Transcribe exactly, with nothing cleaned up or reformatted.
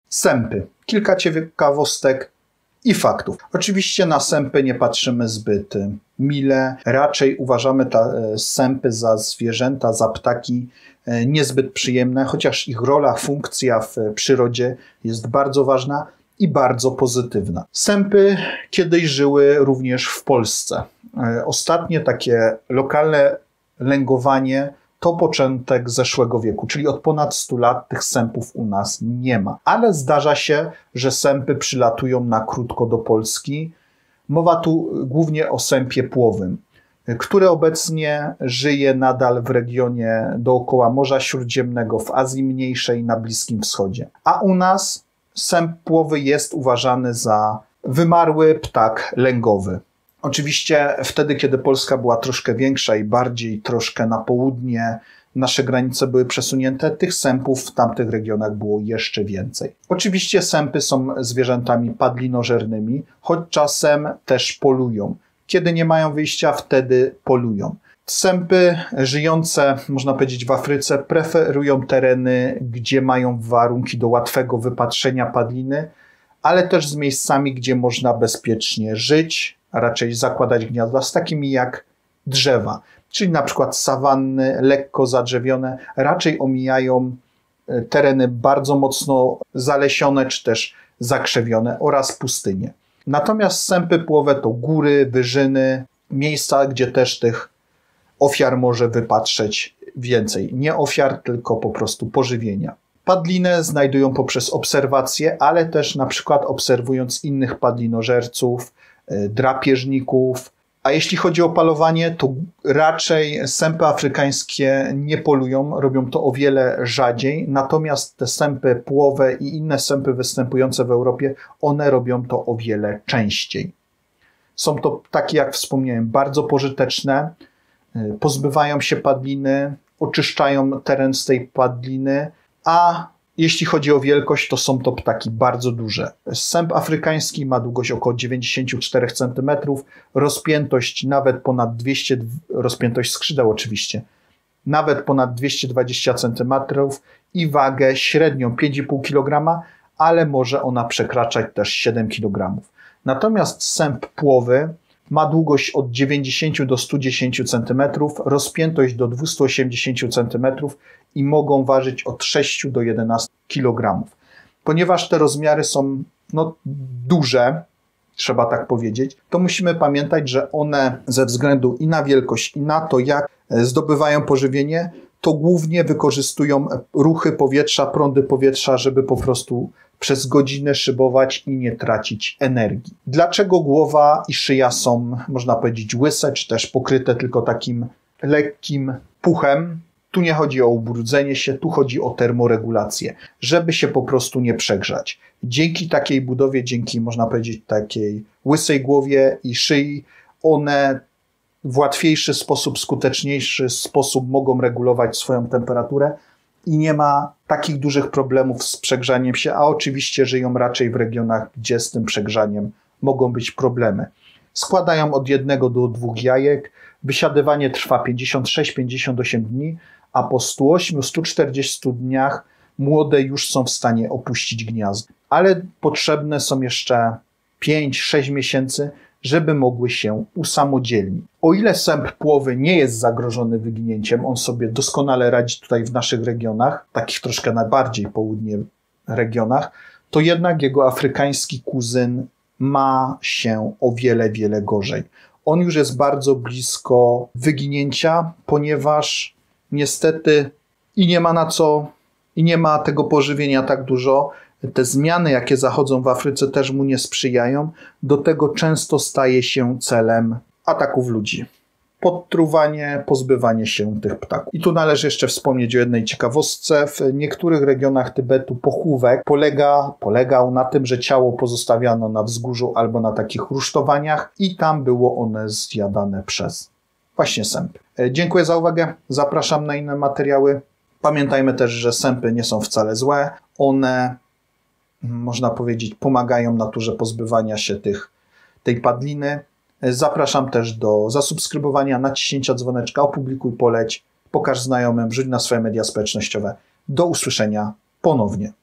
Sępy. Kilka ciekawostek i faktów. Oczywiście na sępy nie patrzymy zbyt mile. Raczej uważamy te sępy za zwierzęta, za ptaki niezbyt przyjemne, chociaż ich rola, funkcja w przyrodzie jest bardzo ważna i bardzo pozytywna. Sępy kiedyś żyły również w Polsce. Ostatnie takie lokalne lęgowanie to początek zeszłego wieku, czyli od ponad stu lat tych sępów u nas nie ma. Ale zdarza się, że sępy przylatują na krótko do Polski. Mowa tu głównie o sępie płowym, który obecnie żyje nadal w regionie dookoła Morza Śródziemnego, w Azji Mniejszej, na Bliskim Wschodzie. A u nas sęp płowy jest uważany za wymarły ptak lęgowy. Oczywiście wtedy, kiedy Polska była troszkę większa i bardziej troszkę na południe, nasze granice były przesunięte, tych sępów w tamtych regionach było jeszcze więcej. Oczywiście sępy są zwierzętami padlinożernymi, choć czasem też polują. Kiedy nie mają wyjścia, wtedy polują. Sępy żyjące, można powiedzieć, w Afryce preferują tereny, gdzie mają warunki do łatwego wypatrzenia padliny, ale też z miejscami, gdzie można bezpiecznie żyć, a raczej zakładać gniazda, z takimi jak drzewa, czyli na przykład sawanny, lekko zadrzewione, raczej omijają tereny bardzo mocno zalesione czy też zakrzewione oraz pustynie. Natomiast sępy płowe to góry, wyżyny, miejsca, gdzie też tych ofiar może wypatrzeć więcej. Nie ofiar, tylko po prostu pożywienia. Padlinę znajdują poprzez obserwacje, ale też na przykład obserwując innych padlinożerców, drapieżników. A jeśli chodzi o polowanie, to raczej sępy afrykańskie nie polują, robią to o wiele rzadziej, natomiast te sępy płowe i inne sępy występujące w Europie, one robią to o wiele częściej. Są to ptaki, jak wspomniałem, bardzo pożyteczne, pozbywają się padliny, oczyszczają teren z tej padliny, a jeśli chodzi o wielkość, to są to ptaki bardzo duże. Sęp afrykański ma długość około dziewięćdziesiąt cztery centymetry, rozpiętość nawet ponad dwieście, rozpiętość skrzydeł oczywiście, nawet ponad dwieście dwadzieścia centymetrów i wagę średnią pięć i pół kilograma, ale może ona przekraczać też siedem kilogramów. Natomiast sęp płowy ma długość od dziewięćdziesięciu do stu dziesięciu centymetrów, rozpiętość do dwustu osiemdziesięciu centymetrów i mogą ważyć od sześciu do jedenastu kilogramów. Ponieważ te rozmiary są no, duże, trzeba tak powiedzieć, to musimy pamiętać, że one ze względu i na wielkość, i na to, jak zdobywają pożywienie, to głównie wykorzystują ruchy powietrza, prądy powietrza, żeby po prostu przez godzinę szybować i nie tracić energii. Dlaczego głowa i szyja są, można powiedzieć, łyse, czy też pokryte tylko takim lekkim puchem? Tu nie chodzi o ubrudzenie się, tu chodzi o termoregulację, żeby się po prostu nie przegrzać. Dzięki takiej budowie, dzięki, można powiedzieć, takiej łysej głowie i szyi, one w łatwiejszy sposób, skuteczniejszy sposób mogą regulować swoją temperaturę i nie ma takich dużych problemów z przegrzaniem się, a oczywiście żyją raczej w regionach, gdzie z tym przegrzaniem mogą być problemy. Składają od jednego do dwóch jajek, wysiadywanie trwa pięćdziesiąt sześć do pięćdziesięciu ośmiu dni, a po stu ośmiu do stu czterdziestu dniach młode już są w stanie opuścić gniazdo. Ale potrzebne są jeszcze pięć sześć miesięcy, żeby mogły się usamodzielnić. O ile sęp płowy nie jest zagrożony wyginięciem, on sobie doskonale radzi tutaj w naszych regionach, takich troszkę najbardziej południe regionach, to jednak jego afrykański kuzyn ma się o wiele, wiele gorzej. On już jest bardzo blisko wyginięcia, ponieważ niestety i nie ma na co, i nie ma tego pożywienia tak dużo. Te zmiany, jakie zachodzą w Afryce, też mu nie sprzyjają. Do tego często staje się celem ataków ludzi. Podtruwanie, pozbywanie się tych ptaków. I tu należy jeszcze wspomnieć o jednej ciekawostce. W niektórych regionach Tybetu pochówek polega, polegał na tym, że ciało pozostawiano na wzgórzu albo na takich rusztowaniach i tam było one zjadane przez właśnie sępy. Dziękuję za uwagę. Zapraszam na inne materiały. Pamiętajmy też, że sępy nie są wcale złe. One, można powiedzieć, pomagają naturze pozbywania się tych, tej padliny. Zapraszam też do zasubskrybowania, naciśnięcia dzwoneczka, opublikuj, poleć, pokaż znajomym, wrzuć na swoje media społecznościowe. Do usłyszenia ponownie.